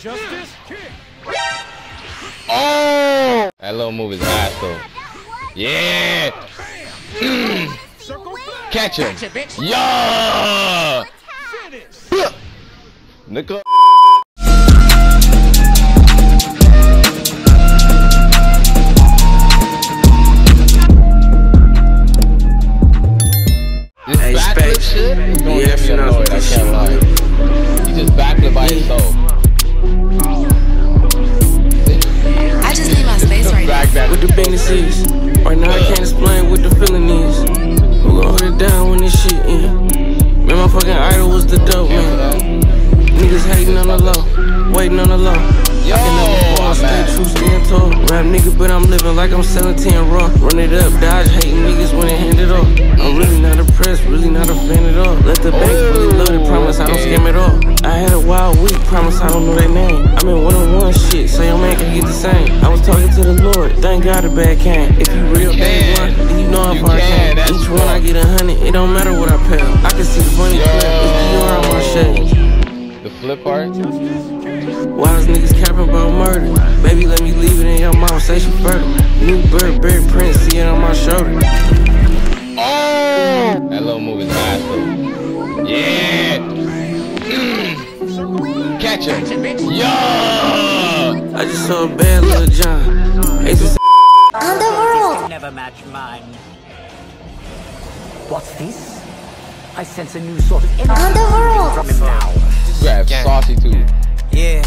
Justice kick. Oh! That little move is ass though. Yeah! Catch him! Yeah! Nigga. Hey, Space. Shit? It's gonna Yeah, get me annoyed, I can't lie. He just backflip by himself. I just need my space right now. Back. What the business is. Right now I can't explain what the feeling is. Who gon' hold it down when this shit in? Man, my fucking idol was the dope man. Niggas hating on the low, waiting on the low. Yo, I can never fall, stay true, stand tall. Rap nigga, but I'm living like I'm selling 10 raw. Run it up, dodge hating niggas when they hand it off. I'm really not impressed, really not a fan at all. Let the bank fully loaded, promise I don't scam it all. I had a wild week, promise I don't know their name. I'm in one-on-one shit, so your man can get the same. I was talking to the Lord, thank God the bad came. If you real day one, then you know how far I came. Each one I get 100, it don't matter what I pay. I can see the funny clip, it's Dior on my shades. The flip part? Wise niggas capping about murder. Baby, let me leave it in your mouth, say she fertile. New Burberry print, see it on my shoulder. Oh! That little move is ass though. Yeah! Catch him! Yeah! I just saw a bad little John. Underworld! Never match mine. What's this? I sense a new sort of energy Underworld! from him now. Grab saucy too. Yeah,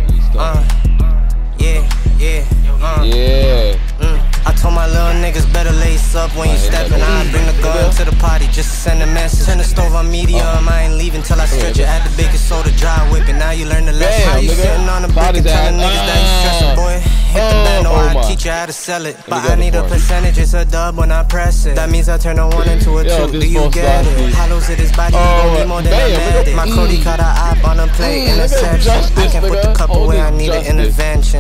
Yeah. I told my little niggas better lace up when you steppin'. I bring the gun to the party just to send a message. Turn the stove on medium, I ain't leaving till I stretch it. Add the baking soda, dry whip it. Now you learn the lesson. How you sitting on the brick and telling niggas that you stressin', boy. Hit the band, or I teach you how to sell it. But I need a percentage, it's a dub when I press it. That means I turn a 1 into a 2. Do you get it? Hollows of this body, you gon' need more than a medic. My Cody caught a op on a plate in a section. I can put the cup away, I need an intervention.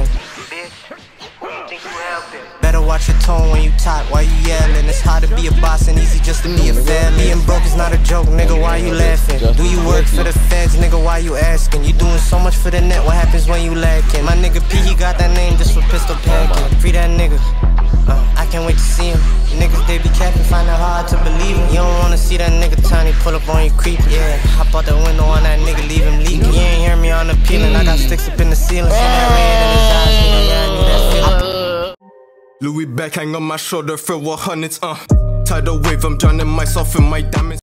Better watch your tone when you talk, why you yelling? It's hard to be a boss and easy just to be a fair. Being broke is not a joke, nigga, why you laughing? Do you work for the feds, nigga, why you asking? You doing so much for the net, what happens when you lacking? My nigga P, he got that name just for pistol packing. Free that nigga, I can't wait to see him. Niggas, they be capping, find it hard to believe him. You don't wanna see that nigga tiny pull up on you creep, yeah. Hop out the window on that nigga, leave him leaking. You ain't hear me on the peeling, I got sticks up in the ceiling. See that red in his eyes, nigga, yeah, I knew that feeling. Louis back hang on my shoulder, filled with hundreds, Tidal wave, I'm drowning myself in my diamonds.